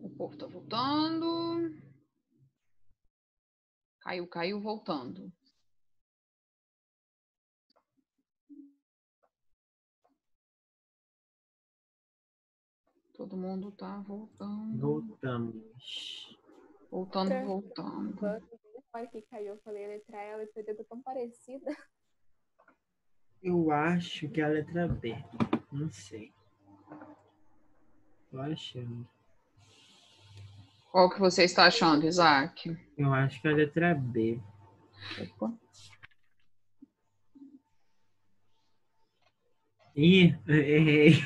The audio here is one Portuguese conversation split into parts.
O povo tá voltando. Caiu, voltando. Todo mundo tá voltando. Voltamos. Voltando. Na hora que caiu, eu falei, a letra E, a letra D tá tão parecida. Eu acho que é a letra B. Não sei. Tô achando. Qual que você está achando, Isaac? Eu acho que é a letra B. Opa. Ih, errei.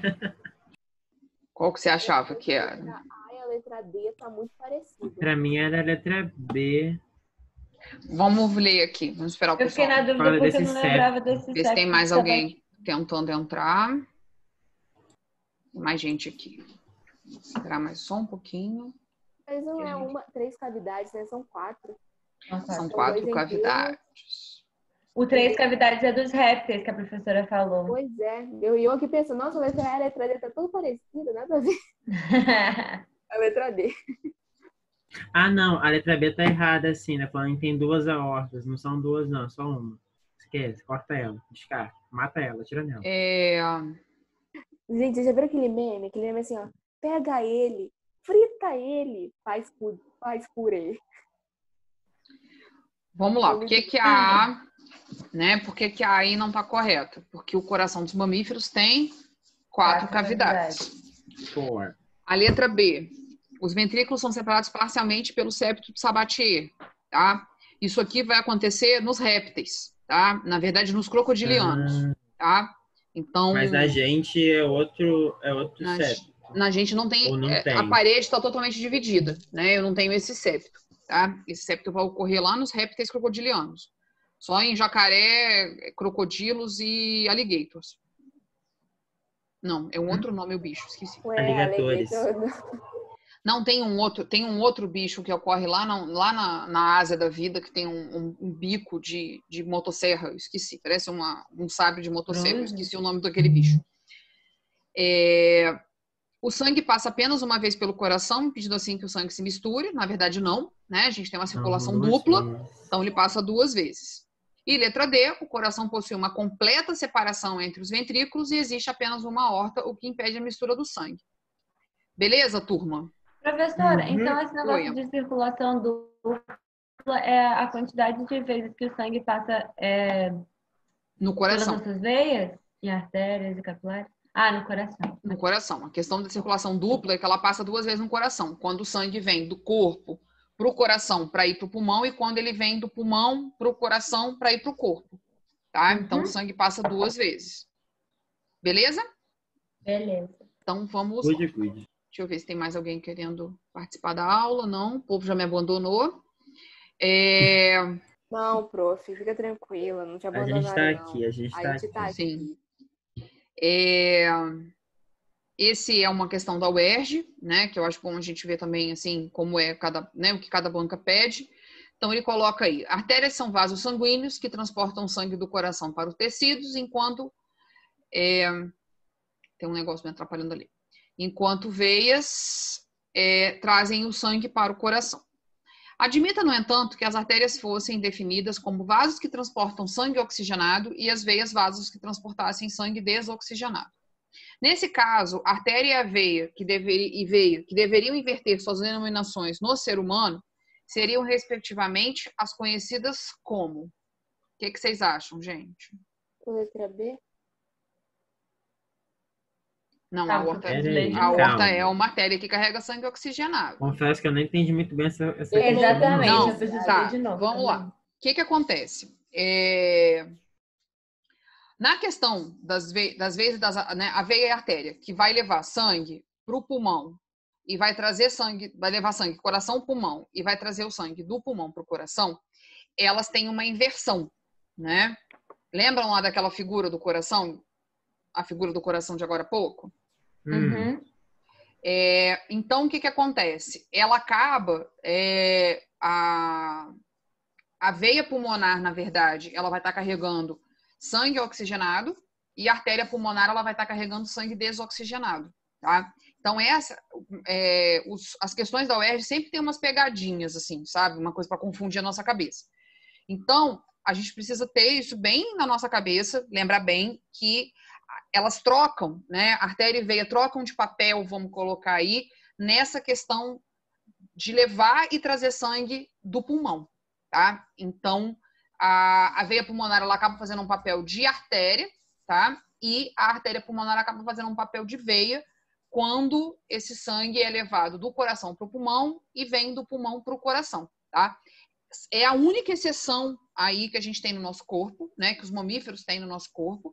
Qual que você achava que A era? letra A e a letra D tá muito parecida. Pra mim era a letra B. Vamos ler aqui. Vamos esperar o Eu fiquei pessoal. na dúvida Fala porque eu desse não lembrava desse Ver se tem septo mais de alguém tentando entrar. Tem mais gente aqui. Vou esperar mais só um pouquinho. Mas não é 3 cavidades, né? São 4. Nossa, São São 4 dois cavidades. o 3 cavidades é dos répteis que a professora falou. Pois é. Eu aqui pensando, nossa, a letra E e a letra D tá tudo parecida, nada a ver. A letra D. Ah, não. A letra B tá errada, assim, né? Falando que tem 2 aortas. Não são 2, não. Só uma. Esquece. Corta ela. Descarta. Mata ela. Tira nela. Gente, você já viu aquele meme? Aquele meme assim, ó. Pega ele, frita ele, faz purê. Vamos lá. Por que a A, né? Por que a A aí não está correta? Porque o coração dos mamíferos tem 4 cavidades. 4. A letra B. Os ventrículos são separados parcialmente pelo septo de Sabatier, tá? Isso aqui vai acontecer nos répteis, tá? Na verdade, nos crocodilianos, tá? Então, Mas na gente é outro septo. na gente não tem, Ou não tem. a parede está totalmente dividida, né? Eu não tenho esse septo, tá? Esse septo vai ocorrer lá nos répteis crocodilianos. Só em jacaré, crocodilos e alligators. Não, é um outro nome o bicho, esqueci. Aligatores. Não, tem um outro bicho que ocorre lá na Ásia da vida, que tem um bico de motosserra, eu esqueci, parece um sabre de motosserra, eu esqueci o nome daquele bicho. O sangue passa apenas uma vez pelo coração, impedindo assim que o sangue se misture. Na verdade, não, né? A gente tem uma circulação dupla, então ele passa 2 vezes. E letra D, o coração possui uma completa separação entre os ventrículos e existe apenas uma aorta, o que impede a mistura do sangue. Beleza, turma? Professora, então esse negócio de circulação dupla é a quantidade de vezes que o sangue passa no coração. Pelas nossas veias e artérias e capilares? Ah, no coração. No coração. A questão da circulação dupla é que ela passa 2 vezes no coração. Quando o sangue vem do corpo para o coração para ir para o pulmão e quando ele vem do pulmão para o coração para ir para o corpo. Tá? Então, o sangue passa 2 vezes. Beleza? Beleza. Então, vamos... Good. Deixa eu ver se tem mais alguém querendo participar da aula. Não, o povo já me abandonou. Não, prof, fica tranquila, não te abandonaram, A gente tá aqui. Sim. Esse é uma questão da UERJ, né, que eu acho bom a gente ver também, assim, como é o que cada banca pede. Então, ele coloca aí, artérias são vasos sanguíneos que transportam sangue do coração para os tecidos, enquanto... tem um negócio me atrapalhando ali. Enquanto veias trazem o sangue para o coração. Admita, no entanto, que as artérias fossem definidas como vasos que transportam sangue oxigenado e as veias vasos que transportassem sangue desoxigenado. Nesse caso, artéria e a veia que deveriam inverter suas denominações no ser humano seriam, respectivamente, as conhecidas como. O que vocês acham, gente? Letra B? Não, a aorta é uma artéria que carrega sangue oxigenado. Confesso que eu não entendi muito bem essa Exatamente, não, eu preciso tá, ver de novo. Vamos lá. O que acontece? Na questão das veias, né, a veia e a artéria, que vai levar sangue para o pulmão e vai trazer sangue, vai levar sangue coração, pulmão e vai trazer o sangue do pulmão para o coração, elas têm uma inversão, né? Lembram lá daquela figura do coração? A figura do coração de agora há pouco? Então, o que acontece? Ela acaba... a veia pulmonar, na verdade, ela vai estar carregando sangue oxigenado e a artéria pulmonar ela vai estar carregando sangue desoxigenado, tá? Então, as questões da UERJ sempre tem umas pegadinhas, assim, sabe? Uma coisa para confundir a nossa cabeça. Então, a gente precisa ter isso bem na nossa cabeça, lembrar bem que elas trocam, né? Artéria e veia trocam de papel, vamos colocar aí, nessa questão de levar e trazer sangue do pulmão, tá? Então, a veia pulmonar, ela acaba fazendo um papel de artéria, tá? E a artéria pulmonar acaba fazendo um papel de veia quando esse sangue é levado do coração para o pulmão e vem do pulmão para o coração, tá? É a única exceção aí que a gente tem no nosso corpo, né? Que os mamíferos têm no nosso corpo,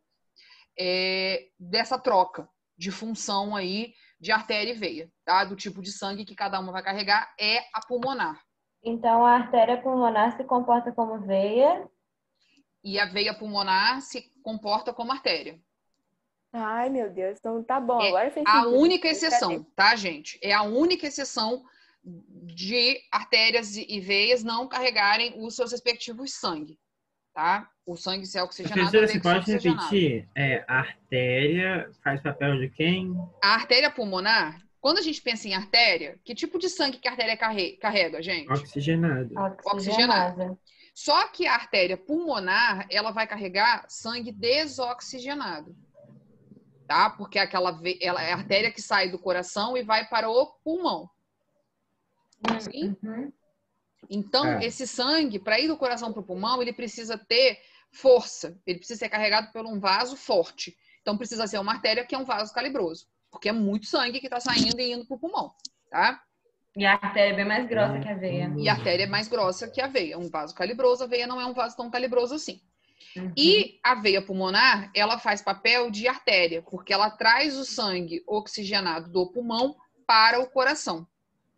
dessa troca de função aí de artéria e veia, tá? Do tipo de sangue que cada uma vai carregar é a pulmonar. Então, a artéria pulmonar se comporta como veia. E a veia pulmonar se comporta como artéria. Ai, meu Deus. Então tá bom. Agora fez a sentido. única exceção, tá, gente? É a única exceção de artérias e veias não carregarem os seus respectivos sangue, tá? O sangue ser oxigenado. Professora, você pode repetir? A artéria faz papel de quem? A artéria pulmonar, quando a gente pensa em artéria, que tipo de sangue que a artéria carrega, gente? Oxigenado. Oxigenado. Só que a artéria pulmonar, ela vai carregar sangue desoxigenado, tá? Porque ela é a artéria que sai do coração e vai para o pulmão. Sim? Uhum. Então, esse sangue, para ir do coração para o pulmão, ele precisa ter força. Ele precisa ser carregado por um vaso forte. Então, precisa ser uma artéria que é um vaso calibroso. Porque é muito sangue que está saindo e indo para o pulmão, tá? E a artéria é bem mais grossa que a veia. E a artéria é mais grossa que a veia. Um vaso calibroso, a veia não é um vaso tão calibroso assim. Uhum. E a veia pulmonar, ela faz papel de artéria, porque ela traz o sangue oxigenado do pulmão para o coração.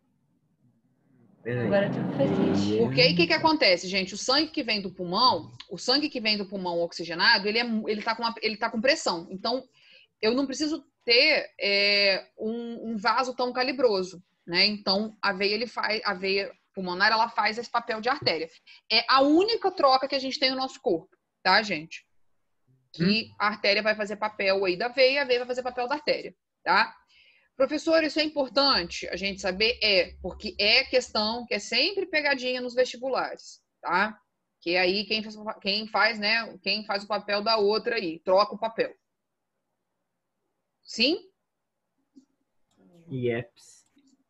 Agora tudo faz sentido. Porque aí o que acontece, gente? O sangue que vem do pulmão oxigenado, ele tá com pressão. Então, eu não preciso ter um vaso tão calibroso, né? Então, a veia pulmonar, ela faz esse papel de artéria. É a única troca que a gente tem no nosso corpo, tá, gente? Que a artéria vai fazer papel aí da veia, a veia vai fazer papel da artéria, tá? Professor, isso é importante a gente saber? Porque é questão que é sempre pegadinha nos vestibulares, tá? Que é aí quem faz o papel da outra aí, troca o papel. Sim? Yeps.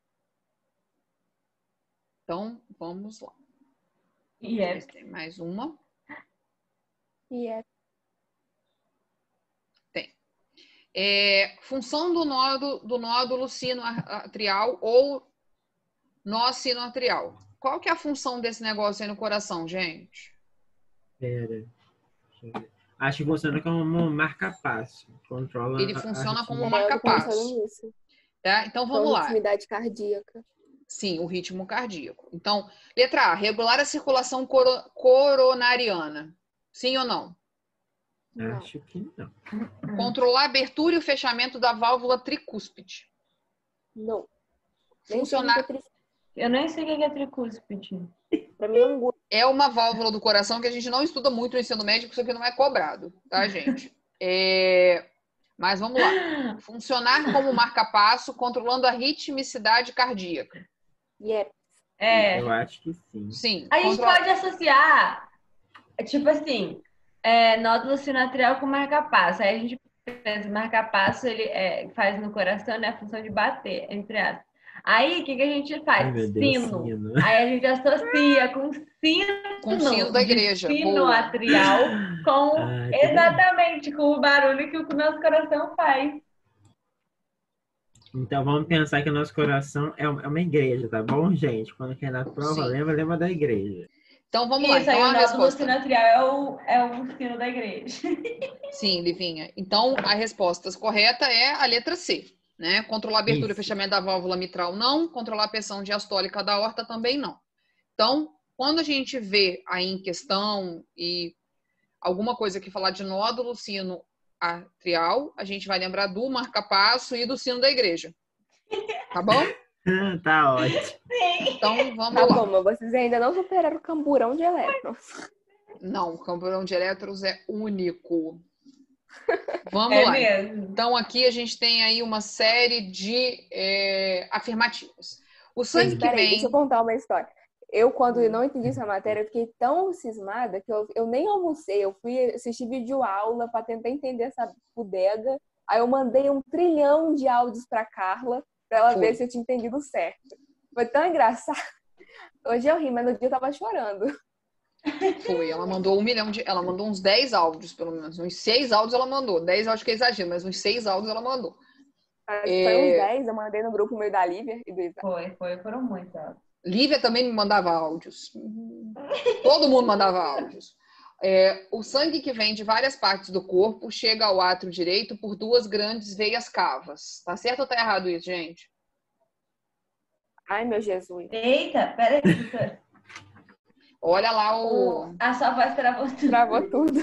Então, vamos lá. Yeps. Tem mais uma. Yeps. Função do nódulo sinoatrial ou nó sinoatrial. Qual que é a função desse negócio aí no coração, gente? Pera. Acho que funciona como um marca-passo. Controla. Ele funciona como um marca-passo. Tá? Então, vamos lá. Ritmidade cardíaca. Sim, o ritmo cardíaco. Então, letra A, regular a circulação coronariana. Sim ou não? Acho que não. Controlar a abertura e o fechamento da válvula tricúspide. Não. Funcionar. Eu nem sei o que é tricúspide. Pra mim é uma válvula do coração que a gente não estuda muito no ensino médio, porque isso aqui não é cobrado, tá, gente? Mas vamos lá. Funcionar como marca-passo, controlando a ritmicidade cardíaca. Yep. Eu acho que sim. Sim. A gente pode associar, tipo assim, nódulo sinoatrial com marca-passo. Aí a gente pensa, marca-passo ele faz no coração, né, a função de bater, entre aspas. Aí, o que a gente faz? Sino. Aí a gente associa com o sino da igreja. Sinoatrial exatamente com o barulho que o nosso coração faz. Então, vamos pensar que o nosso coração é uma igreja, tá bom, gente? Quando quer dar prova, lembra da igreja. Então, vamos lá. Então, aí, o nódulo sinoatrial é o sino da igreja. Sim, Livinha. Então, a resposta correta é a letra C. Né? Controlar a abertura e fechamento da válvula mitral, não. Controlar a pressão diastólica da aorta, também não. Então, quando a gente vê aí em questão e alguma coisa que falar de nódulo sinoatrial, a gente vai lembrar do marca-passo e do sino da igreja. Tá bom? Tá ótimo. Sim. Então, vamos lá. Tá bom, mas vocês ainda não superaram o camburão de elétrons. Não, o camburão de elétrons é único. Vamos lá. mesmo. Então, aqui a gente tem aí uma série de afirmativas. O sangue Gente, que peraí, vem... deixa eu contar uma história. Eu, quando eu não entendi essa matéria, eu fiquei tão cismada que eu nem almocei. Eu fui assistir videoaula para tentar entender essa bodega. Aí eu mandei 1 trilhão de áudios para Carla, para ela ver se eu tinha entendido certo. Foi tão engraçado. Hoje eu ri, mas no dia eu tava chorando. Foi, ela mandou 1 milhão de... Ela mandou uns 10 áudios, pelo menos. Uns 6 áudios ela mandou. 10 eu acho que é exagero, mas uns 6 áudios ela mandou. Acho que foi uns 10, eu mandei no grupo meio da Lívia e do Isaac. Foram muitos. Lívia também me mandava áudios. Todo mundo mandava áudios. O sangue que vem de várias partes do corpo chega ao átrio direito por 2 grandes veias cavas. Tá certo ou tá errado isso, gente? Ai, meu Jesus. Eita, peraí, professora. Olha lá o... A sua voz travou tudo. Travou tudo.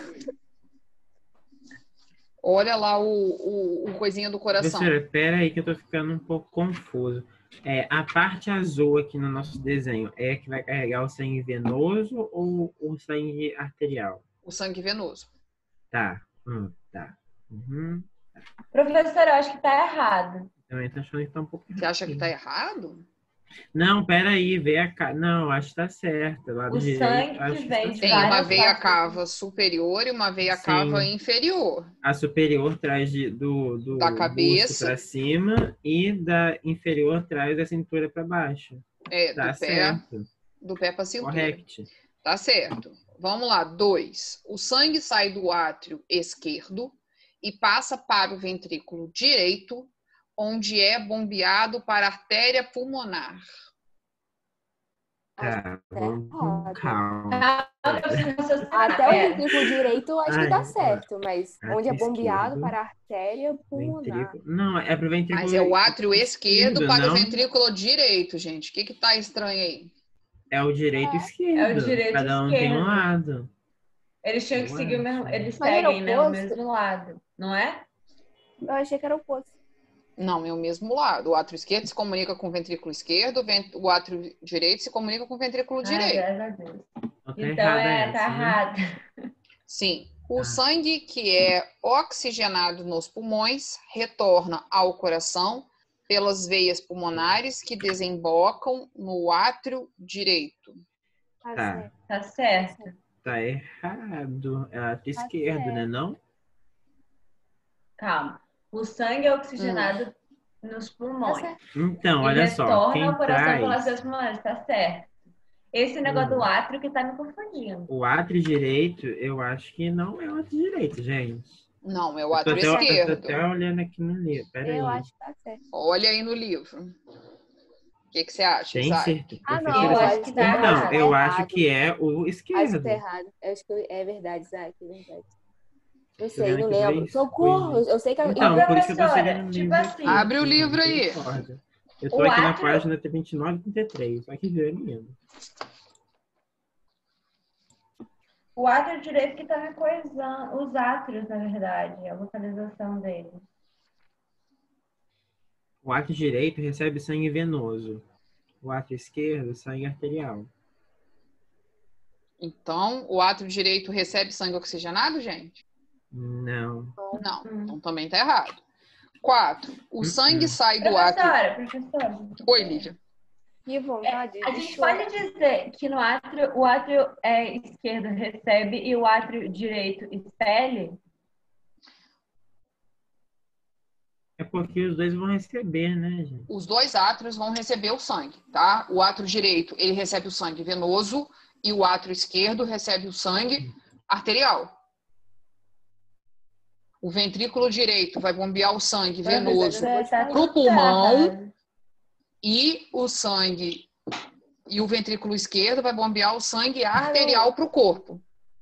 Olha lá o coisinha do coração. Professora, pera aí que eu tô ficando um pouco confuso. A parte azul aqui no nosso desenho é a que vai carregar o sangue venoso ou o sangue arterial? O sangue venoso. Tá. Tá. Uhum. Professora, eu acho que tá errado. Também tô achando que tá um pouco errado. Você acha que tá errado? Não, pera aí, Não, acho que tá certo. Lá do O direito, sangue acho que que vem tá de Tem certo. uma várias veia partes. cava superior e uma veia Sim. cava inferior. A superior traz do Da busto cabeça. para cima e da inferior traz da cintura para baixo. Tá certo. Do pé para cintura. Correto. Tá certo. Vamos lá. 2. O sangue sai do átrio esquerdo e passa para o ventrículo direito, onde é bombeado para a artéria pulmonar. Tá, vamos com calma. Até o ventrículo direito, acho que tá certo, mas átrio onde é bombeado esquerdo, para a artéria pulmonar. Não, é pro ventrículo. Mas é o átrio esquerdo para não? o ventrículo direito, gente. O que tá estranho aí? É o direito e esquerdo. É o direito Cada um esquerdo. tem um lado. Eles tinham que Eu seguir o mesmo. acho. Eles Mas era seguem, né, o oposto? mesmo lado, não é? Eu achei que era o oposto. Não, é o mesmo lado. O átrio esquerdo se comunica com o ventrículo esquerdo, o átrio direito se comunica com o ventrículo direito. Graças a Deus. Então, Então tá tá errado. Sim. O sangue que é oxigenado nos pulmões retorna ao coração pelas veias pulmonares que desembocam no átrio direito. Tá. Tá certo. Tá errado. É átrio esquerdo, certo. né? Não? Calma. O sangue é oxigenado nos pulmões. Então, E olha só. retorna Quem ao coração pelas traz veias pulmonares, tá certo. Esse negócio do átrio que tá me confundindo. o átrio direito, eu acho que não é o átrio direito, gente. Não, é o Eu tô átrio até- Eu esquerdo. tô até olhando aqui no livro. Pera Eu aí. acho que tá certo. Olha aí no livro. O que você acha, Tem Isaac? certeza. Ah, não, Professora, eu eu acho acho que que tá tá Então, errado. eu acho errado. que é o Acho que esquerdo. tá errado. Eu acho que é verdade, Isaac, é verdade. Não Tô sei, vendo não aqui lembro. dois Socorro! coisas. Eu sei que... Então, por isso que eu tô professora, seguindo o tipo livro assim, aqui. Abre o livro aí. Misericórdia. Eu tô O aqui na átrio- página 29 e 33. Só que violino. o átrio direito que tá me coisando. Os átrios, na verdade, a localização deles. O átrio direito recebe sangue venoso. O átrio esquerdo, sangue arterial. Então, o átrio direito recebe sangue oxigenado, gente? Não. Não, então também tá errado. 4. O sangue sai do átrio... Professora. Oi, Lívia. Que vontade A de gente chorar. pode dizer que no átrio, o átrio esquerdo recebe e o átrio direito expele? É porque os dois vão receber, né, gente? Os dois átrios vão receber o sangue, tá? O átrio direito, ele recebe o sangue venoso e o átrio esquerdo recebe o sangue arterial. O ventrículo direito vai bombear o sangue venoso para o pulmão e o sangue e o ventrículo esquerdo vai bombear o sangue arterial para o corpo.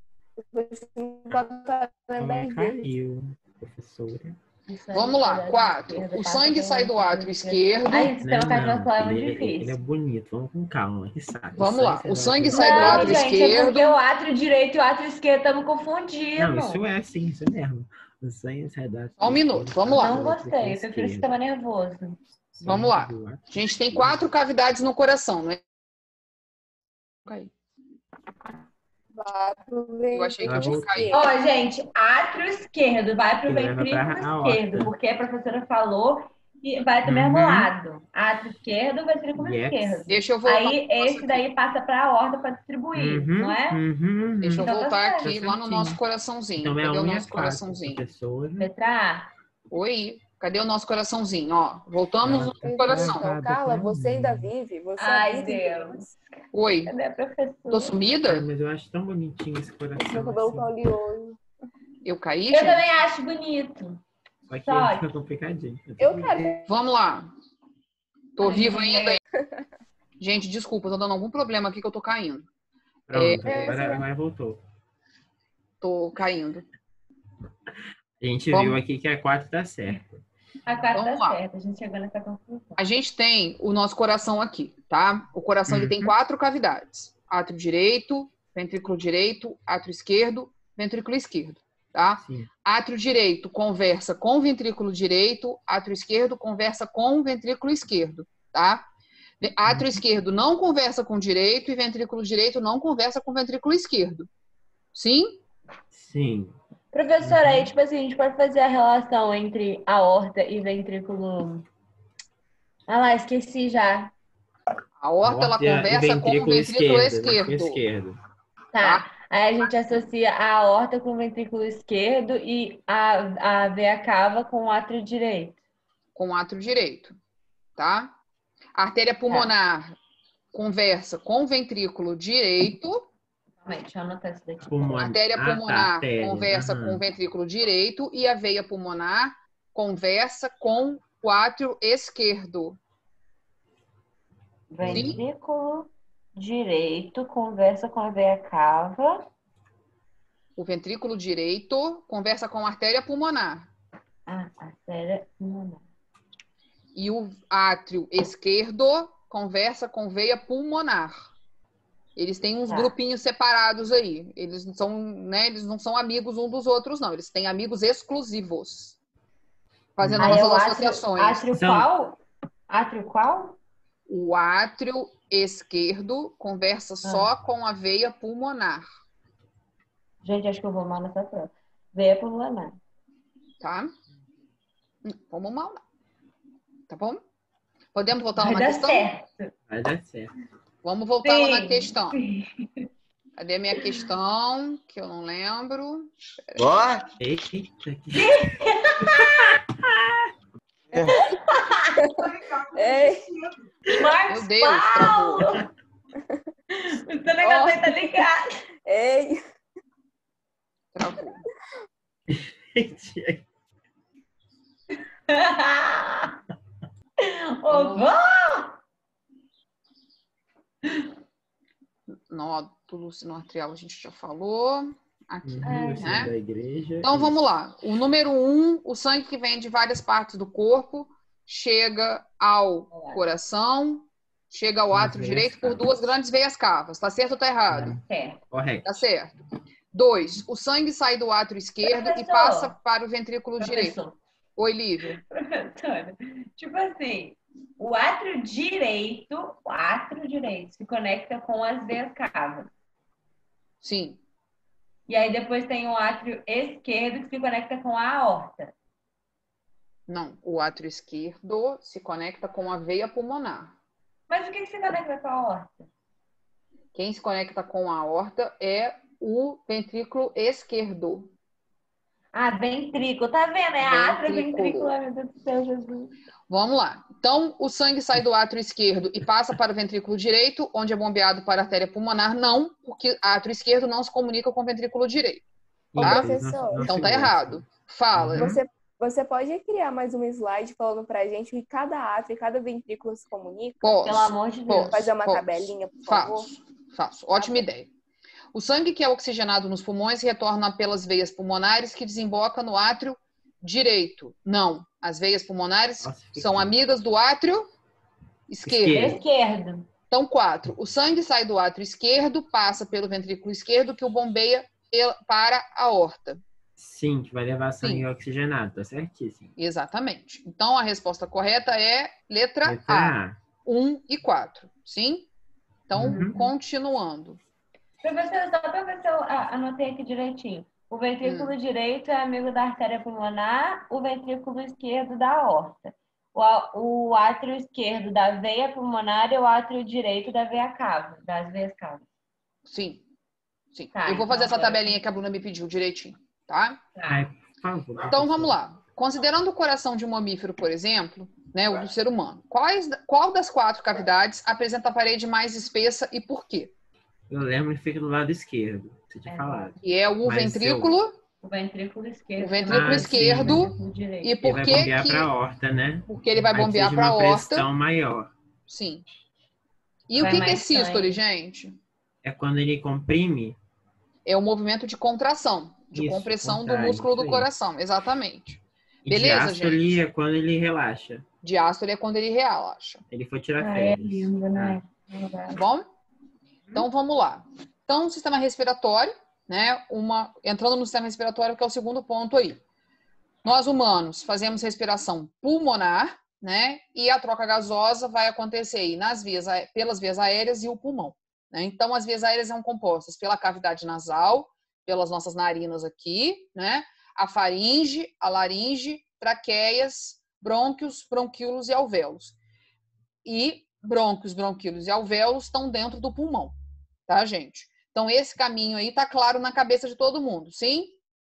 Caiu, professora. Vamos lá, 4. O sangue sai do átrio esquerdo. Ai, esse tema cardiovascular é muito ele é difícil. bonito, vamos com calma. Que sabe? Vamos lá, o sangue sai do Não, átrio gente, é esquerdo. porque o átrio direito e o átrio esquerdo estamos confundindo. Não, isso é sim, isso mesmo. O sangue sai do átrio Só um minuto, esquerdo, vamos lá. Não gostei, eu prefiro esse tema nervoso. Vamos lá. A gente tem 4 cavidades no coração, não é? Vai pro Eu achei que eu tinha ventrículo caído. Ó, gente, átrio esquerdo vai pro Que leva pra ventrículo aorta. esquerdo, porque a professora falou que vai do mesmo Uhum. lado. Átrio esquerdo, ventrículo Yes. esquerdo. Deixa eu voltar. Aí esse daí passa pra aorta para distribuir, não é? Deixa eu Então tá voltar certo. aqui Tá lá no nosso certinho. coraçãozinho. Então é Cadê o 1 e a nosso 4, coraçãozinho? professora. Letra A. Oi, cadê o nosso coraçãozinho? Ó, voltamos Ela no tá coração. Então, errada Carla, pra você mim. ainda vive? Você Ai, habita em Deus. nós? Oi, Cadê a professora? tô sumida? Mas eu acho tão bonitinho esse Seu coração cabelo assim. tá oleoso. Eu caí, Eu gente? também acho bonito. Só que Só ele fica complicadinho. Eu quero. Vamos lá. Tô Ai, viva gente. ainda. Gente, desculpa, tô dando algum problema aqui que eu tô caindo. Pronto, É, agora voltou. Tô caindo. A gente Vamos. viu aqui que a 4 tá certa. A 4 Vamos tá lá. certa. A gente chegou nessa conclusão. A gente tem o nosso coração aqui, tá? O coração ele tem 4 cavidades. Átrio direito, ventrículo direito, átrio esquerdo, ventrículo esquerdo, tá? Sim. Átrio direito conversa com o ventrículo direito, átrio esquerdo conversa com o ventrículo esquerdo, tá? Átrio esquerdo não conversa com o direito e ventrículo direito não conversa com o ventrículo esquerdo. Sim? Sim. Professora, aí, tipo assim, a gente pode fazer a relação entre aorta e ventrículo. Ah lá, esqueci já. A aorta ela conversa com o ventrículo esquerdo. Tá. Aí a gente associa a aorta com o ventrículo esquerdo e a veia cava com o átrio direito. Com o átrio direito, tá? A artéria pulmonar conversa com o ventrículo direito. Calma aí, deixa eu anotar isso daqui. A artéria pulmonar conversa com o ventrículo direito e a veia pulmonar conversa com o átrio esquerdo. Ventrículo direito conversa com a veia cava. O ventrículo direito conversa com a artéria pulmonar. Ah, artéria pulmonar. E o átrio esquerdo conversa com veia pulmonar. Eles têm uns grupinhos separados aí. Eles não são, né, eles não são amigos um dos outros, não. Eles têm amigos exclusivos. Fazendo nossas associações. Átrio qual? Átrio qual? O átrio esquerdo conversa só com a veia pulmonar. Gente, acho que eu vou mal nessa prova. Veia pulmonar. Tá? Vamos mal, não. Tá bom? Podemos voltar lá na questão? Vai dar certo. Vamos voltar lá na questão. Cadê a minha questão? Que eu não lembro. Ó! Eita, Ei, Meu Deus, travou. O seu negócio aí tá ligado. ei. Travou. Ô, vó! Nódulo sinoarterial a gente já falou. Aqui, né? Da igreja. Então vamos lá. O número 1, o sangue que vem de várias partes do corpo, chega ao coração, chega ao átrio direito por 2 grandes veias cavas. Tá certo ou tá errado? Correto. Tá certo. 2, o sangue sai do átrio esquerdo e passa para o ventrículo direito. Oi, Lívia. Professora, tipo assim, o átrio direito se conecta com as veias cavas. Sim. E aí depois tem o átrio esquerdo que se conecta com a aorta. Não, o átrio esquerdo se conecta com a veia pulmonar. Mas o que se conecta com a aorta? Quem se conecta com a aorta é o ventrículo esquerdo. Ah, ventrículo. Tá vendo? É átrio, ventrículo. Ai, meu Deus do céu, Jesus. Vamos lá. Então, o sangue sai do átrio esquerdo e passa para o ventrículo direito, onde é bombeado para a artéria pulmonar? Não, porque o átrio esquerdo não se comunica com o ventrículo direito. Tá? Ô, professor. Então tá errado. Fala. Você pode criar mais um slide falando pra gente que cada átrio e cada ventrículo se comunica? Posso. Pelo amor de Deus. Fazer uma tabelinha, por favor? Faço. Ótima ideia. O sangue que é oxigenado nos pulmões retorna pelas veias pulmonares que desemboca no átrio direito. Não. As veias pulmonares são amigas do átrio esquerdo. Então, 4. O sangue sai do átrio esquerdo, passa pelo ventrículo esquerdo, que o bombeia para a aorta. Sim, que vai levar sangue oxigenado, tá certíssimo. Exatamente. Então, a resposta correta é letra A. 1 e 4. Sim? Então, continuando. Professor, só para ver se eu anotei aqui direitinho. O ventrículo direito é amigo da artéria pulmonar, o ventrículo esquerdo da aorta. O átrio esquerdo da veia pulmonar e o átrio direito da veia cava, das veias cavas. Sim. Sim. Tá, eu vou fazer então essa tabelinha que a Bruna me pediu direitinho, tá? Ai, por favor. Então, vamos lá. Considerando o coração de um mamífero, por exemplo, né, o do ser humano, qual das 4 cavidades apresenta a parede mais espessa e por quê? Eu lembro que fica do lado esquerdo, você tinha falado. Que é o Mas ventrículo... O ventrículo esquerdo. O ventrículo esquerdo. E por ele vai que bombear para a aorta, né? Porque ele vai Aí bombear precisa de para a uma aorta. pressão maior. Sim. E Vai o que é mais sístole, sangue. gente? É quando ele comprime. É o movimento de contração, de Isso, compressão do contrário, músculo isso do aí. coração. Exatamente. E Beleza, diástole gente? é quando ele relaxa. Diástole é quando ele relaxa. Ele foi tirar É férias. lindo, né? Tá bom? Então, vamos lá. Então, o sistema respiratório, né? Entrando no sistema respiratório, que é o segundo ponto aí. Nós, humanos, fazemos respiração pulmonar, né? E a troca gasosa vai acontecer aí pelas vias aéreas e o pulmão. Né? Então, as vias aéreas são compostas pela cavidade nasal, pelas nossas narinas aqui, né? A faringe, a laringe, traqueias, brônquios, bronquíolos e alvéolos. E brônquios, bronquíolos e alvéolos estão dentro do pulmão, tá, gente? Então, esse caminho aí tá claro na cabeça de todo mundo, sim?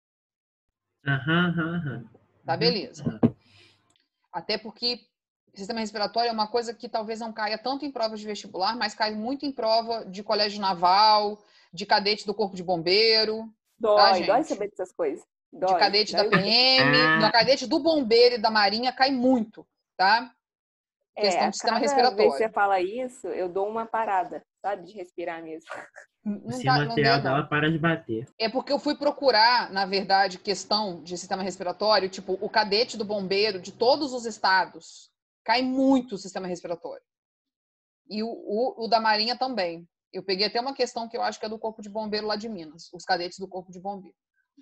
Tá, beleza. Até porque sistema respiratório é uma coisa que talvez não caia tanto em provas de vestibular, mas cai muito em prova de colégio naval, de cadete do corpo de bombeiro. Dói, tá, dói gente? saber dessas coisas. Dói, de cadete dói da PM, da cadete do bombeiro e da marinha cai muito, tá? Questão a do sistema cada vez que você respiratório. fala isso, eu dou uma parada, sabe? De respirar mesmo. O sistema arterial dela para de bater. É porque eu fui procurar, na verdade, questão de sistema respiratório, tipo, o cadete do bombeiro de todos os estados cai muito o sistema respiratório. E o da marinha também. Eu peguei até uma questão que eu acho que é do corpo de bombeiro lá de Minas, os cadetes do corpo de bombeiro.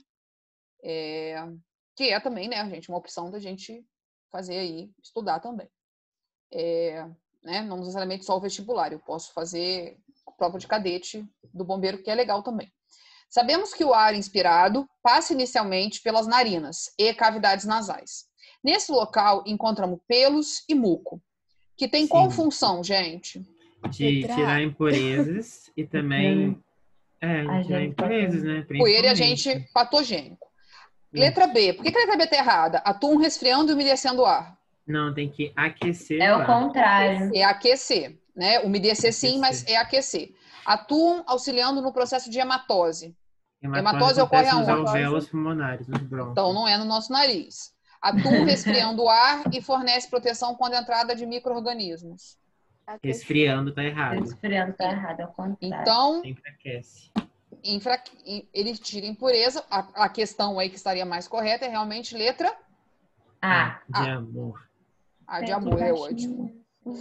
Que é também, né, gente, uma opção da gente fazer aí, estudar também. Né, não necessariamente só o vestibular, eu posso fazer prova de cadete do bombeiro, que é legal também. Sabemos que o ar inspirado passa inicialmente pelas narinas e cavidades nasais. Nesse local encontramos pelos e muco, que tem qual função, gente? De tirar impurezas e também de tirar impurezas, né? Poeira e agente patogênico. Letra B. Por que a letra B está errada? Atuam resfriando e umedecendo o ar. Não, tem que aquecer. É o contrário. É aquecer, né? Umedecer sim, mas é aquecer. Atuam auxiliando no processo de hematose. Hematose ocorre aonde? Nos alvéolos pulmonares, nos brônquios. Então não é no nosso nariz. Atuam resfriando o ar e fornece proteção contra a entrada de micro-organismos. Resfriando tá errado. Resfriando tá errado, é o contrário. Então, sempre aquece. Ele tira impureza. A questão aí que estaria mais correta é realmente letra A. De amor. A de amor é ótimo.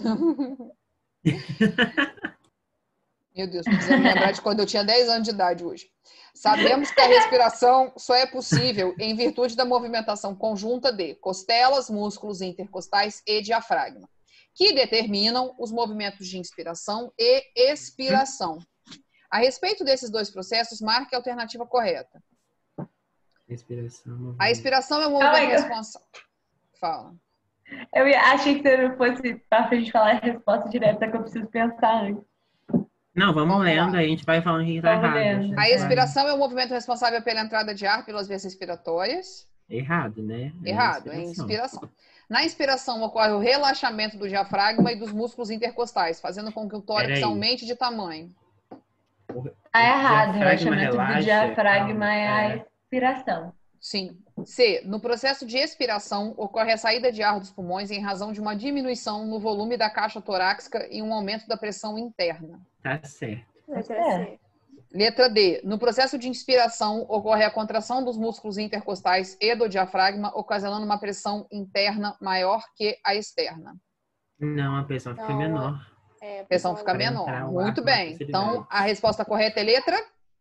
Meu Deus, precisa me lembrar de quando eu tinha 10 anos de idade hoje. Sabemos que a respiração só é possível em virtude da movimentação conjunta de costelas, músculos intercostais e diafragma, que determinam os movimentos de inspiração e expiração. A respeito desses dois processos, marque a alternativa correta. Respiração. A expiração é o movimento responsável. Fala. Eu achei que você não fosse pra frente falar a resposta direta, que eu preciso pensar antes. Não, vamos lendo, aí a gente vai falando que tá errado. A expiração é o movimento responsável pela entrada de ar pelas vias respiratórias. Errado, né? Errado, é inspiração. Na inspiração ocorre o relaxamento do diafragma e dos músculos intercostais, fazendo com que o tórax aumente de tamanho. Tá errado, o relaxamento do diafragma é a expiração. Sim. C. No processo de expiração, ocorre a saída de ar dos pulmões em razão de uma diminuição no volume da caixa torácica e um aumento da pressão interna. Tá certo. Letra D. No processo de inspiração, ocorre a contração dos músculos intercostais e do diafragma, ocasionando uma pressão interna maior que a externa. Não, a pressão fica menor. A pressão fica menor. Muito bem. Então, a resposta correta é letra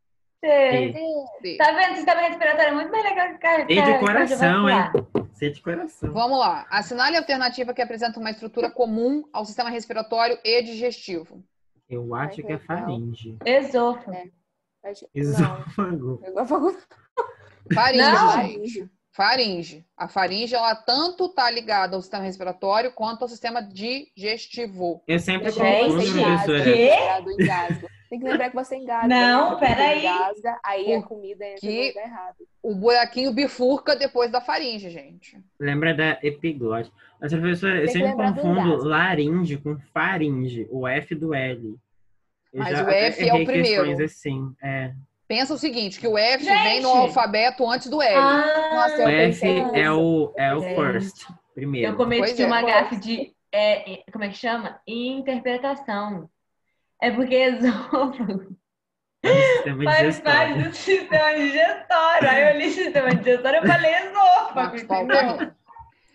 D. Tá vendo? O sistema respiratório é muito mais legal que a C de coração, hein? C de coração. Vamos lá. Assinale a alternativa que apresenta uma estrutura comum ao sistema respiratório e digestivo. Eu acho que é faringe. Esôfago. Não. Esôfago. Esôfago. Faringe, Não. gente. Faringe. A faringe, ela tanto tá ligada ao sistema respiratório quanto ao sistema digestivo. Eu sempre Lembrar que confundo, você engasga, professora. Quê? respirado engasga. Tem que lembrar que você engasga. Não, lembra? Porque peraí. engasga, aí a Por comida entra que- no lugar errado. O buraquinho bifurca depois da faringe, gente. Lembra da epiglote. Mas, professora, eu Tem que sempre lembrar do confundo engasgo. laringe com faringe, o F do L. Eu Mas já o até F é o errei questões primeiro. assim. Pensa o seguinte, que o F Gente! vem no alfabeto antes do L. Nossa, O eu F pensei é nisso. o Gente. first, Eu primeiro. Pois cometi é. uma gafe de, como é que chama? Interpretação. É porque esôfago Sistema faz parte digestório. do sistema digestório. Aí eu li sistema digestório e falei esôfago, Marcos Paulo tá entendeu? rindo.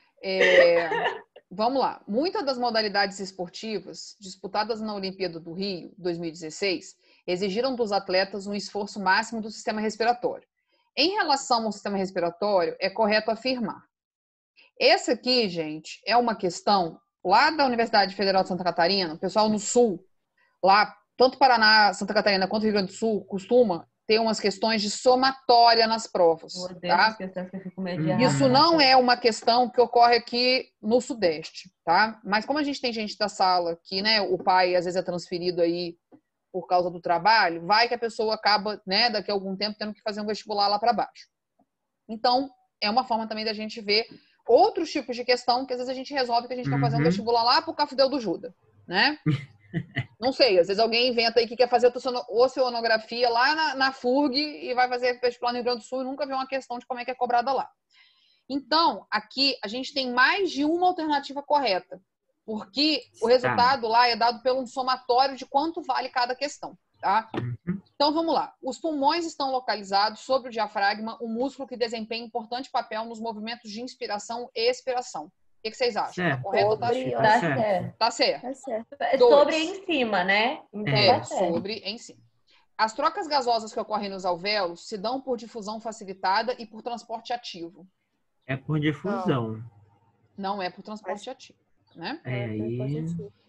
Vamos lá. Muitas das modalidades esportivas disputadas na Olimpíada do Rio 2016 exigiram dos atletas um esforço máximo do sistema respiratório. Em relação ao sistema respiratório, é correto afirmar. Essa aqui, gente, é uma questão lá da Universidade Federal de Santa Catarina, o pessoal no Sul, lá, tanto Paraná, Santa Catarina quanto Rio Grande do Sul, costuma ter umas questões de somatória nas provas. Eu odeio Tá? essas questões que eu fico com medo de errar. Isso não é uma questão que ocorre aqui no Sudeste, tá? Mas como a gente tem gente da sala que, né, o pai às vezes é transferido aí por causa do trabalho, vai que a pessoa acaba, né, daqui a algum tempo tendo que fazer um vestibular lá para baixo. Então, é uma forma também da gente ver outros tipos de questão que às vezes a gente resolve que a gente quer fazer um vestibular lá pro Cafundel do Juda, né? Não sei, às vezes alguém inventa aí que quer fazer oceanografia lá na FURG e vai fazer vestibular no Rio Grande do Sul e nunca vê uma questão de como é que é cobrada lá. Então, aqui a gente tem mais de uma alternativa correta, porque o resultado lá é dado pelo somatório de quanto vale cada questão, tá? Então, vamos lá. Os pulmões estão localizados sobre o diafragma, um músculo que desempenha importante papel nos movimentos de inspiração e expiração. O que vocês acham? Certo. Tá correto ou tá Sobre, certo? ó. Tá certo. certo. Tá certo. Tá certo. Sobre em cima, né? Então tá certo. Sobre em si. As trocas gasosas que ocorrem nos alvéolos se dão por difusão facilitada e por transporte ativo. É por difusão. Não é por transporte ativo, né? É aí.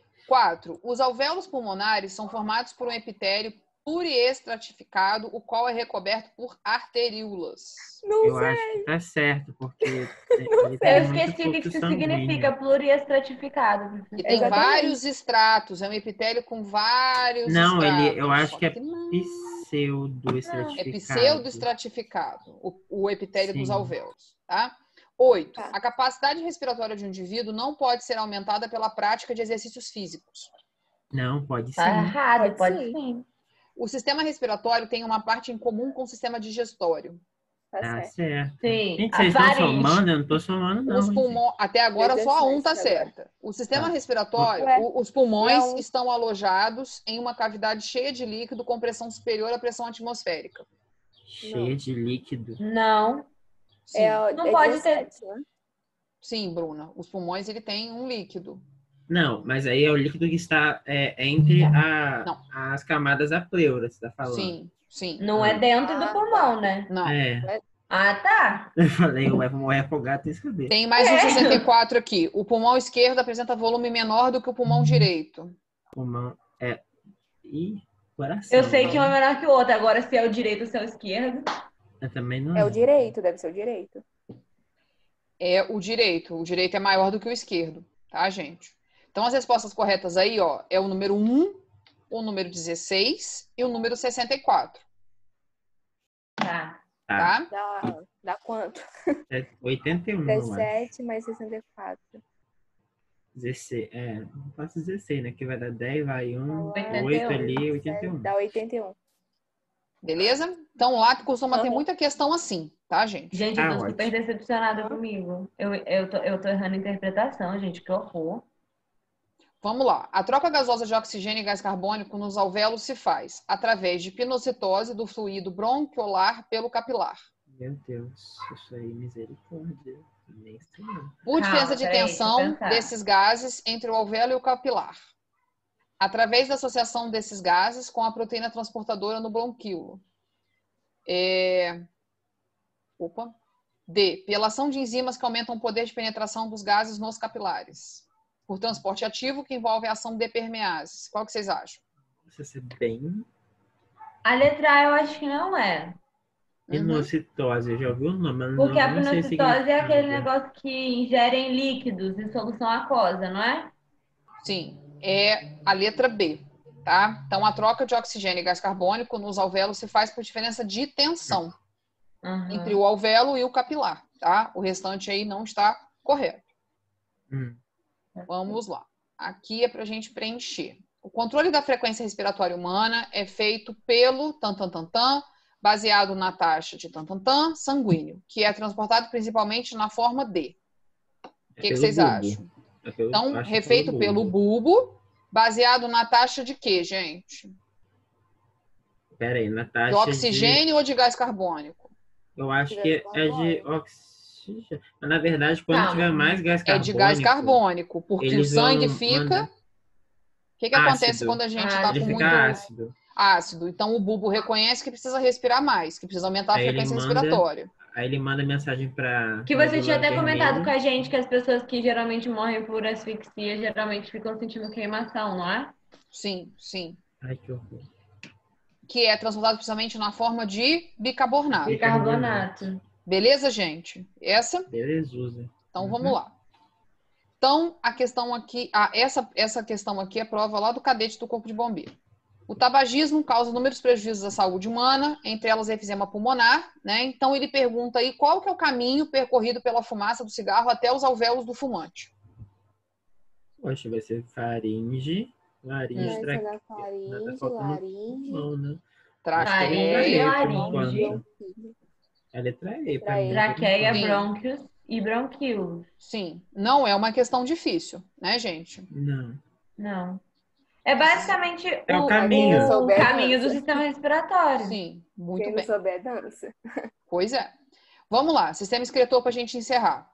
4. Os alvéolos pulmonares são formados por um epitélio pluriestratificado, o qual é recoberto por arteríolas. Eu acho que tá certo, porque ele Eu tem muito esqueci o que fluxo isso sanguíneo. significa pluriestratificado. E tem Exatamente. vários estratos, é um epitélio com vários Não, estratos. eu acho só que é não. pseudo-estratificado. É pseudoestratificado, o epitélio dos Sim. alvéolos, tá? 8. Tá. A capacidade respiratória de um indivíduo não pode ser aumentada pela prática de exercícios físicos. Não, pode sim. Tá errado, Pode pode sim. sim. O sistema respiratório tem uma parte em comum com o sistema digestório. Tá Tá certo. certo. Sim. Gente, A vocês estão faringe. somando? Eu não tô somando, não. Os gente. pulmões, até agora só um tá 17 agora. certa. O sistema Tá. respiratório, Ué, os pulmões não. estão alojados em uma cavidade cheia de líquido com pressão superior à pressão atmosférica. Cheia de líquido. Não. Sim, Não pode ter. 17, né? sim, Bruna. Os pulmões, ele tem um líquido. Não, mas aí é o líquido que está entre Não. as camadas da pleura, você tá falando. Sim, sim. Não é dentro do pulmão, né? Não. É, Ah, tá. eu falei, o afogado tem que saber. Tem mais um 64 aqui. O pulmão esquerdo apresenta volume menor do que o pulmão direito. Pulmão e coração. Eu sei que um é menor que o outro. Agora, se é o direito ou se é o esquerdo. Eu também não. É o direito, deve ser o direito. É o direito. O direito é maior do que o esquerdo, tá, gente? Então, as respostas corretas aí, ó, é o número 1, o número 16 e o número 64, Tá. Tá. tá? Dá quanto? 81, eu acho. 17 mais 64. 16. Não faço 16, né? Que vai dar 10, vai 1, 81. 8 ali, 81. Dá 81. Beleza? Então, lá costuma ter Aham. muita questão assim, tá, gente? Gente, eu Tá tô super ótimo. decepcionada comigo. Eu tô errando a interpretação, gente. Que horror. Vamos lá. A troca gasosa de oxigênio e gás carbônico nos alvéolos se faz através de pinocitose do fluido bronquiolar pelo capilar. Meu Deus, isso aí, misericórdia. Nem sei não. Por Calma, diferença de peraí, deixa eu tensão pensar. desses gases entre o alvéolo e o capilar. Através da associação desses gases com a proteína transportadora no bronquíolo. D. Pela ação de enzimas que aumentam o poder de penetração dos gases nos capilares. Por transporte ativo, que envolve a ação de permeases. Qual que vocês acham? Você ser bem. A letra A eu acho que não é. Pinocitose, eu já ouvi o nome, mas Porque a não sei o pinocitose é aquele significado. negócio que ingerem líquidos em solução aquosa, não é? Sim, é a letra B, tá? Então, a troca de oxigênio e gás carbônico nos alvéolos se faz por diferença de tensão entre Aham. o alvéolo e o capilar, tá? O restante aí não está correto. Hum. Vamos lá. Aqui é para a gente preencher. O controle da frequência respiratória humana é feito pelo tan-tan-tan-tan, baseado na taxa de tan-tan-tan sanguíneo, que é transportado principalmente na forma D. O É que pelo vocês bulbo. acham? Eu Então, acho que é pelo refeito pelo bulbo. bulbo, baseado na taxa de quê, gente? Pera aí, na De taxa de... oxigênio ou de gás carbônico? Eu acho Gás que é de carbônico. oxigênio. Mas, na verdade, quando tiver Calma. mais gás É de gás carbônico, carbônico, porque o eles sangue vão fica. mandar O que acontece ácido. quando a gente está Ah, Ele com fica muito ácido. ácido? Então, o bulbo reconhece que precisa respirar mais, que precisa aumentar a Aí ele frequência manda, respiratória. aí ele manda mensagem para que você tinha glândula até comentado com vermelha. a gente que as pessoas que geralmente morrem por asfixia geralmente ficam sentindo queimação, não é? Sim, sim. Ai, que horror. Que é transportado principalmente na forma de bicarbonato. Bicarbonato. Beleza, gente? Essa? Belezusa. Então, vamos lá. Então, a questão aqui, essa questão aqui é prova lá do cadete do Corpo de Bombeiro. O tabagismo causa inúmeros prejuízos à saúde humana, entre elas efizema pulmonar, né? Então ele pergunta aí qual que é o caminho percorrido pela fumaça do cigarro até os alvéolos do fumante. Poxa, vai ser faringe, laringe, Vai ser na Tá faringe, faltando laringe, pulmão, né? Acho que é a letra Faringe, E, por laringe, enquanto. bronquíolo. É a letra E pra Letra mim, E. por traqueia, enquanto. Sim, brônquios e bronquíolos. sim. Não é uma questão difícil, né, gente? Não. Não. É basicamente É o Mas quem não caminho. o souber, caminho do dança. sistema respiratório. Sim, muito Quem não bem. souber, dança. Pois é. Vamos lá, sistema excretor para a gente encerrar.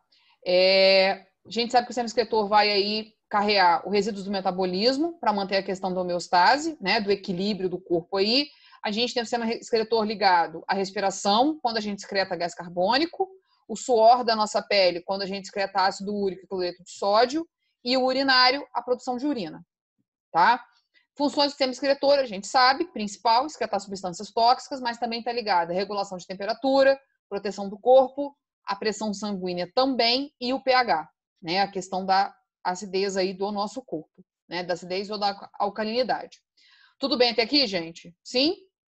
A gente sabe que o sistema excretor vai aí carregar o resíduos do metabolismo para manter a questão da homeostase, né, do equilíbrio do corpo aí. A gente tem o sistema excretor ligado à respiração, quando a gente excreta gás carbônico, o suor da nossa pele, quando a gente excreta ácido úrico e cloreto de sódio, e o urinário, a produção de urina, tá? Funções do sistema excretor, a gente sabe, principal, excretar substâncias tóxicas, mas também está ligada à regulação de temperatura, proteção do corpo, a pressão sanguínea também e o pH, né? A questão da acidez aí do nosso corpo, né? Da acidez ou da alcalinidade. Tudo bem até aqui, gente? Sim?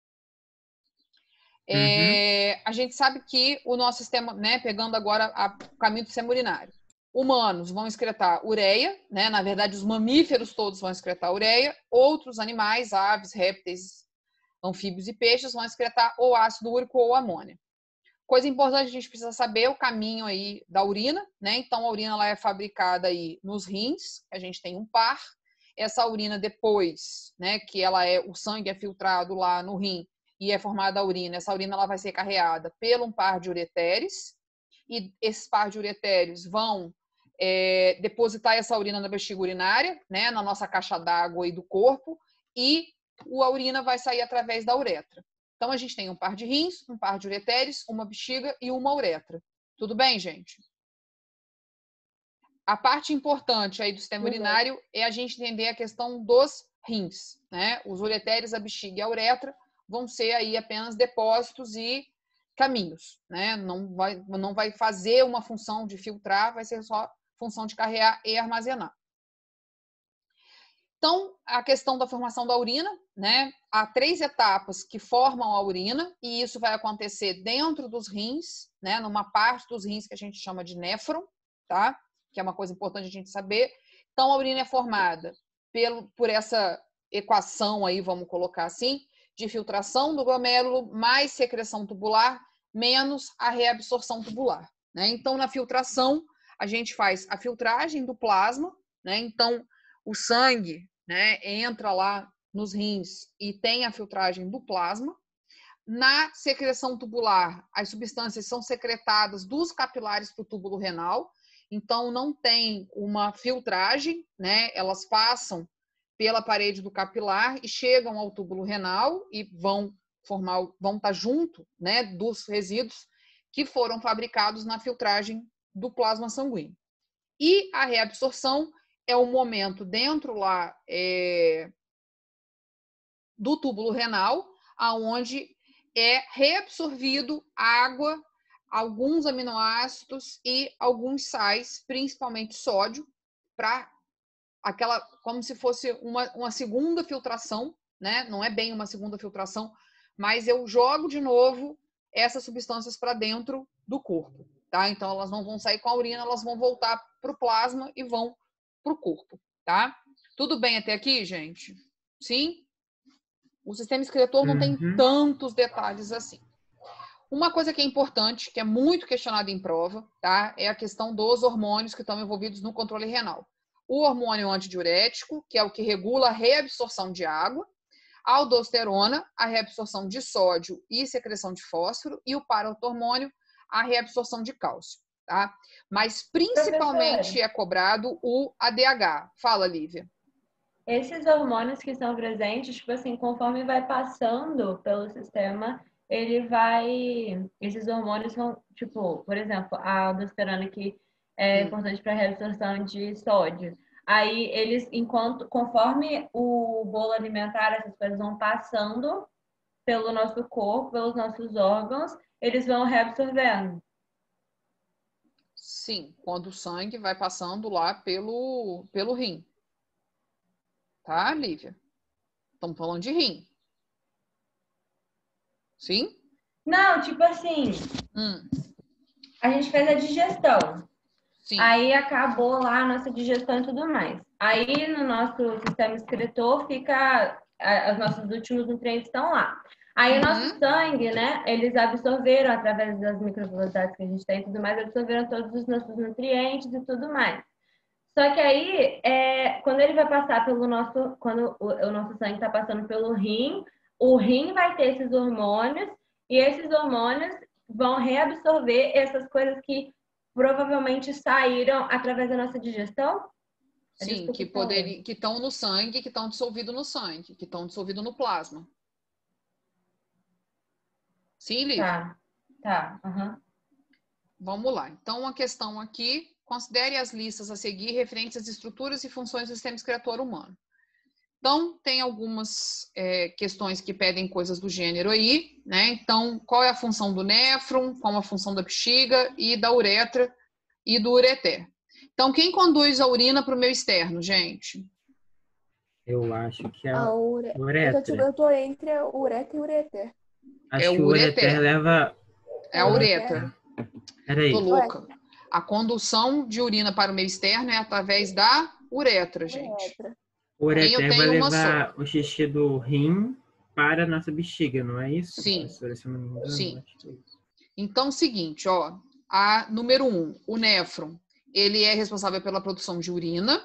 Uhum. A gente sabe que o nosso sistema, né, pegando agora o caminho do sistema urinário, humanos vão excretar ureia, né? Na verdade, os mamíferos todos vão excretar ureia, outros animais, aves, répteis, anfíbios e peixes vão excretar ou ácido úrico ou amônia. Coisa importante, a gente precisa saber o caminho aí da urina, né? Então, a urina ela é fabricada aí nos rins, a gente tem um par. Essa urina depois, né, que o sangue é filtrado lá no rim e é formada a urina, essa urina ela vai ser carreada pelo um par de ureteres e esses par de ureteres vão depositar essa urina na bexiga urinária, né, na nossa caixa d'água aí do corpo, e a urina vai sair através da uretra. Então, a gente tem um par de rins, um par de ureteres, uma bexiga e uma uretra. Tudo bem, gente? A parte importante aí do sistema urinário é a gente entender a questão dos rins, né? Os ureteres, a bexiga e a uretra vão ser aí apenas depósitos e caminhos, né? Não vai fazer uma função de filtrar, vai ser só função de carregar e armazenar. Então, a questão da formação da urina, né? Há 3 etapas que formam a urina, e isso vai acontecer dentro dos rins, né? Numa parte dos rins que a gente chama de néfron, tá? Que é uma coisa importante a gente saber. Então, a urina é formada por essa equação aí, vamos colocar assim, de filtração do glomérulo mais secreção tubular menos a reabsorção tubular, né? Então, na filtração, a gente faz a filtragem do plasma, né? Então, o sangue, né, entra lá nos rins e tem a filtragem do plasma. Na secreção tubular, as substâncias são secretadas dos capilares para o túbulo renal, então não tem uma filtragem, né? Elas passam pela parede do capilar e chegam ao túbulo renal e vão estar junto, né, dos resíduos que foram fabricados na filtragem do plasma sanguíneo. E a reabsorção é o momento dentro lá do túbulo renal, aonde é reabsorvido água, alguns aminoácidos e alguns sais, principalmente sódio, para aquela, como se fosse uma segunda filtração, né? Não é bem uma segunda filtração, mas eu jogo de novo essas substâncias para dentro do corpo, tá? Então elas não vão sair com a urina, elas vão voltar para o plasma e vão para o corpo, tá? Tudo bem até aqui, gente? Sim? O sistema excretor não tem tantos detalhes assim. Uma coisa que é importante, que é muito questionada em prova, tá? É a questão dos hormônios que estão envolvidos no controle renal. O hormônio antidiurético, que é o que regula a reabsorção de água, a aldosterona, a reabsorção de sódio e secreção de fósforo, e o paratormônio, a reabsorção de cálcio, tá? Mas principalmente é cobrado o ADH. Fala, Lívia. Esses hormônios que são presentes, tipo assim, conforme vai passando pelo sistema, esses hormônios são, tipo, por exemplo, a aldosterona que é importante para a reabsorção de sódio. Aí eles, conforme o bolo alimentar, essas coisas vão passando pelo nosso corpo, pelos nossos órgãos, eles vão reabsorvendo. Sim, quando o sangue vai passando lá pelo rim. Tá, Lívia? Estamos falando de rim. Sim? Não, tipo assim, a gente fez a digestão. Sim. Aí acabou lá a nossa digestão e tudo mais. Aí no nosso sistema excretor fica, os nossos últimos nutrientes estão lá. Aí o nosso sangue, né, eles absorveram através das microvelocidades que a gente tem e tudo mais, absorveram todos os nossos nutrientes e tudo mais. Só que aí, quando ele vai passar quando o nosso sangue está passando pelo rim, o rim vai ter esses hormônios e esses hormônios vão reabsorver essas coisas que provavelmente saíram através da nossa digestão. Sim, que estão no sangue, que estão dissolvidos no sangue, que estão dissolvidos no plasma. Sim, Lívia? Tá. Uhum. Vamos lá. Então, uma questão aqui. Considere as listas a seguir referentes às estruturas e funções do sistema excretor humano. Então, tem algumas questões que pedem coisas do gênero aí, né? Então, qual é a função do néfron, qual é a função da bexiga e da uretra e do ureter. Então, quem conduz a urina para o meio externo, gente? Eu acho que é a uretra. Eu tô entre a uretra e o ureter. Acho que o ureter leva... É a uretra. Peraí. Tô louca. A condução de urina para o meio externo é através da uretra, gente. O ureter vai levar o xixi do rim para a nossa bexiga, não é isso? Sim. Sim. Então, seguinte, ó. A número 1, o néfron, ele é responsável pela produção de urina.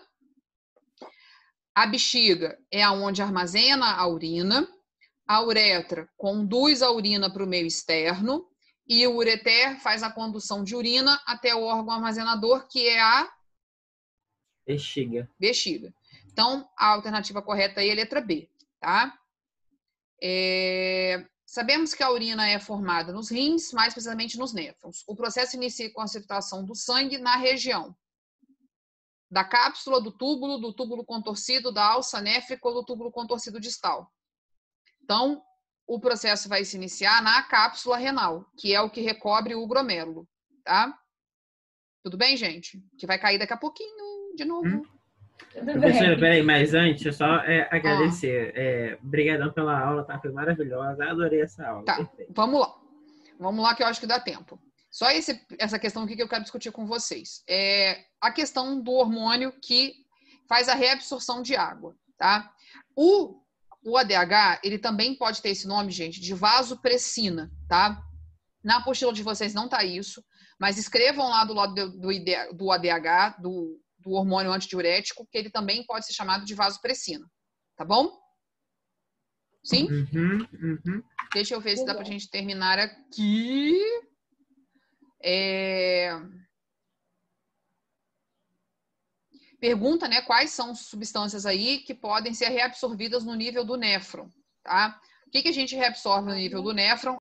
A bexiga é aonde armazena a urina. A uretra conduz a urina para o meio externo. E o ureter faz a condução de urina até o órgão armazenador, que é a bexiga. Então, a alternativa correta aí é a letra B, tá? Sabemos que a urina é formada nos rins, mais precisamente nos néfrons. O processo inicia com a circulação do sangue na região da cápsula, do túbulo contorcido, da alça néfrica ou do túbulo contorcido distal. Então, o processo vai se iniciar na cápsula renal, que é o que recobre o glomérulo, tá? Tudo bem, gente? Que vai cair daqui a pouquinho, de novo. Professora, peraí, mas antes, eu só agradecer. Obrigadão pela aula, tá? Foi maravilhosa, adorei essa aula. Tá, vamos lá. Vamos lá que eu acho que dá tempo. Só essa questão aqui que eu quero discutir com vocês. É a questão do hormônio que faz a reabsorção de água, tá? O ADH, ele também pode ter esse nome, gente, de vasopressina, tá? Na apostila de vocês não tá isso, mas escrevam lá do lado do ADH, do hormônio antidiurético, que ele também pode ser chamado de vasopressina, tá bom? Sim? Deixa eu ver se dá pra gente terminar aqui. Pergunta, né, quais são substâncias aí que podem ser reabsorvidas no nível do néfron, tá? O que a gente reabsorve no nível do néfron?